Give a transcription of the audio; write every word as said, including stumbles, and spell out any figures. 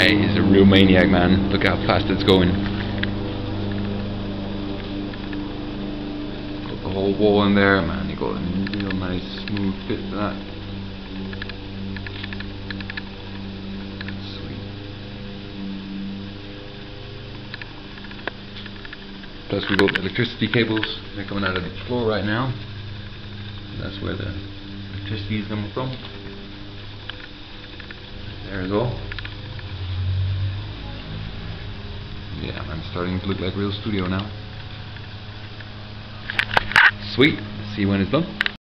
guy is a real maniac, man. Look how fast it's going. Got the whole wall in there, man. You got a real nice smooth fit for that. Sweet. Plus we got the electricity cables. They're coming out of the floor right now. That's where the electricity is coming from. There as well. Yeah, I'm starting to look like real studio now. Sweet. See you when it's done.